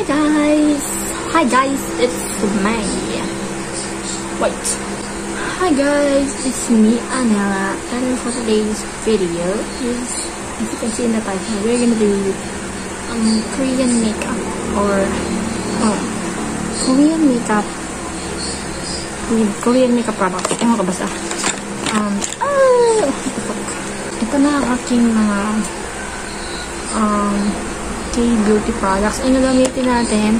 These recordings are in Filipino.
Hi guys, it's May. Wait. Hi guys, it's me, Anela, and for today's video is, as you can see in the title, we're gonna do Korean makeup or Korean makeup with Korean makeup products. Ano ka basta? Ito na ang aking mga K-beauty products. Ang gagamitin natin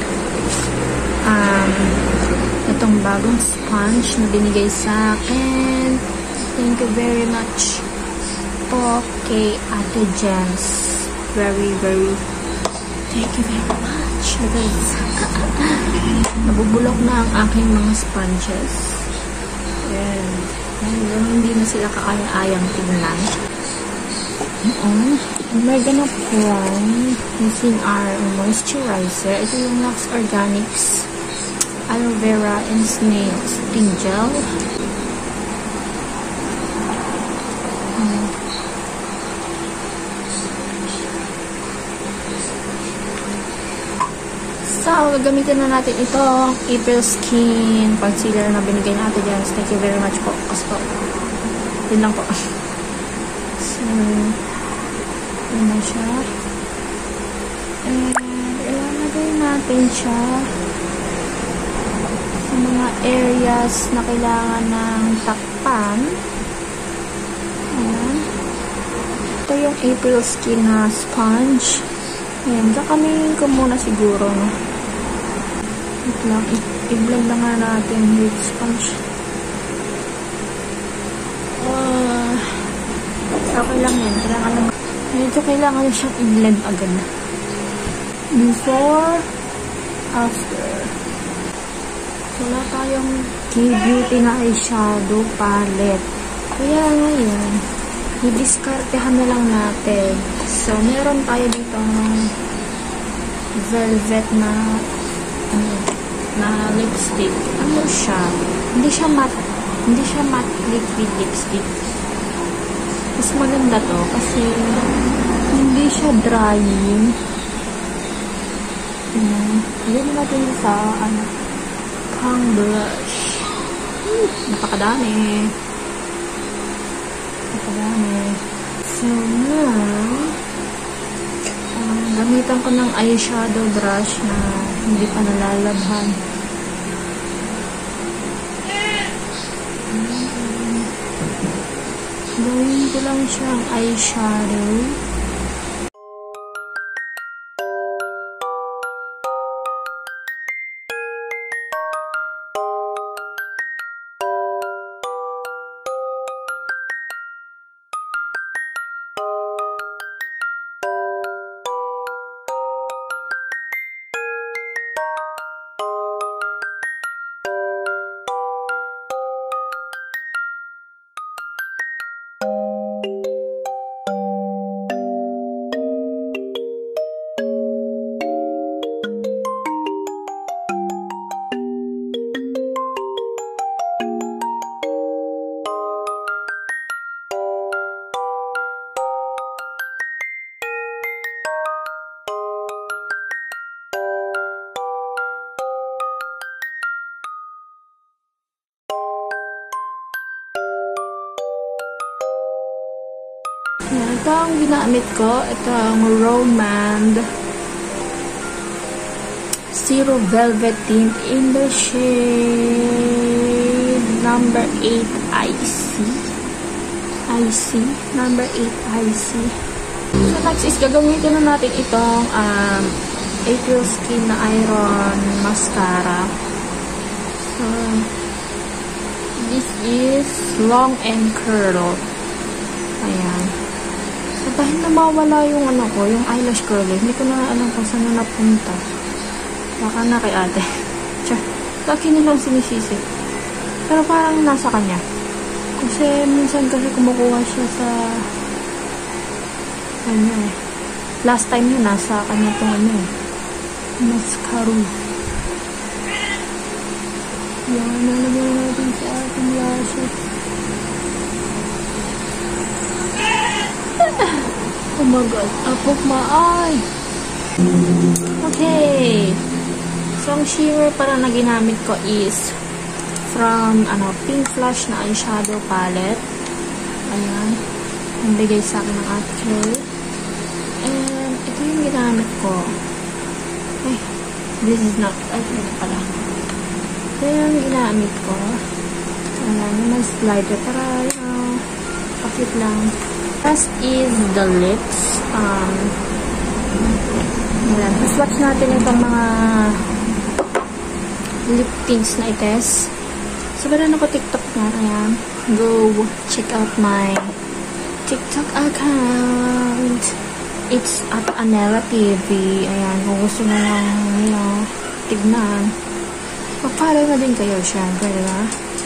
itong bagong sponge na binigay sa akin. Thank you very much po kay Ate Jens. Very thank you very much because nabubulok na ang aking mga sponges and hindi na sila kakaya-ayang tingnan. We're gonna prime using our moisturizer. Ito yung Lux Organics Aloe Vera and Snail Skin Gel. So, gagamitin na natin itong April Skin Concealer na binigay natin dyan. Thank you very much po. Kasi po, yun lang po. So, yun na siya. And, ilalagay natin siya sa mga areas na kailangan ng takpan. Ayan. Ito yung April Skin na sponge. Ayan, kakamihin ko muna siguro, no? Ito lang, i-blend na nga natin with sponge. Okay lang yan. Kailangan siyang i-blend agad. Before, after. Wala tayong K-beauty na eyeshadow palette. Kaya ngayon, i-discartehan na lang natin. So, meron tayo dito velvet na lipstick. Ano siya? Hindi siya matte liquid lipstick. Mas maganda to kasi hindi siya drying. Ayan natin sa pang brush. Napakadami. So now, gamitan ko ng eyeshadow brush na hindi pa nalalabhan. Gawin ko lang siyang eyeshadow. Ito ang ginamit ko. Ito ang Romand Zero Velvet Tint in the shade number 8 number 8 IC. So next is gagamitin na natin itong April Skin na Iron Mascara. So this is Long and Curl. Ayan. So, dahil namawala yung yung eyelash curler, hindi ko na alam kung saan na napunta. Baka na kay ate. Tiyan. Laki nilang sinisisi. Pero parang nasa kanya. Kasi minsan kasi kumukuha siya sa last time yun, nasa kanya itong mascara. Yan, nalagyan natin sa ating lashes. Oh my god, up of my eye. Okay. So, ang shimmer para na ginamit ko is from, Pink Flush na eyeshadow palette. Ayan. Ang bigay sa akin ng Ate Chloe. And, ito yung ginamit ko. Ay, this is not, ito pala. Ito yung ginamit ko. Ayan, yung may slider para, pakit lang. Last is the lips. Ayan, swatch natin itong mga lip tints na itest. So, meron ako TikTok na. Ayan. Go check out my TikTok account. It's at Anela TV. Ayan. Kung gusto na lang tignan. Mag-follow na din kayo, syempre, diba?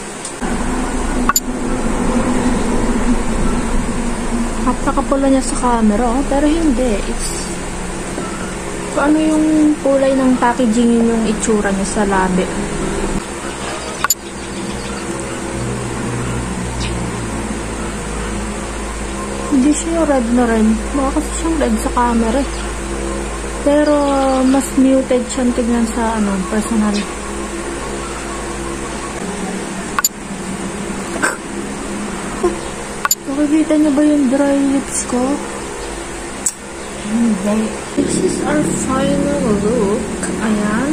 Napakapula niya sa camera, pero hindi. It's kung ano yung kulay ng packaging, yung itsura niya sa labi. Hindi siya red na red. Baka kasi siyang red sa camera. Pero mas muted siyang tignan sa personal. Nakikita niyo ba yung dry lips ko? Hindi. This is our final look. Ayan.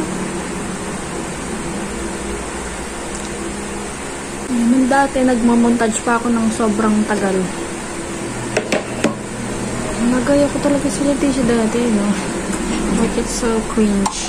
Nung dati, nagmamontage pa ako ng sobrang tagal. Nagaya ko talaga sa Leticia dati, no? Like, it's so cringe.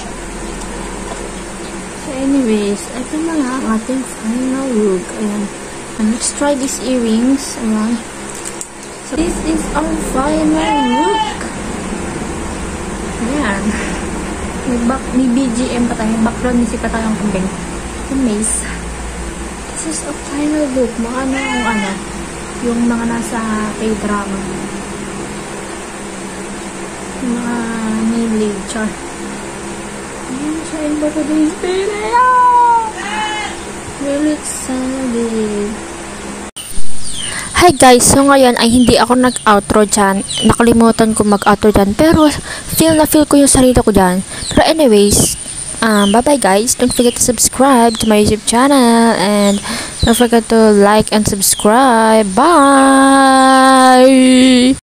So, anyways, ito na nga ang ating final look. Ayan. And let's try these earrings. Ayan. So, this is our final look. Ayan. May BGM pa tayo. Background music pa tayong kambing. Amaze. This is our final look. Yung mga nasa K-drama. Yung mga nilig. Char. Ayan siya. In ba today's video? Really excited. Hi guys, so ngayon ay hindi ako nag-outro dyan. Nakalimutan ko mag-outro dyan. Pero feel ko yung sarili ko dyan. Pero anyways, bye bye guys. Don't forget to subscribe to my YouTube channel. And don't forget to like and subscribe. Bye!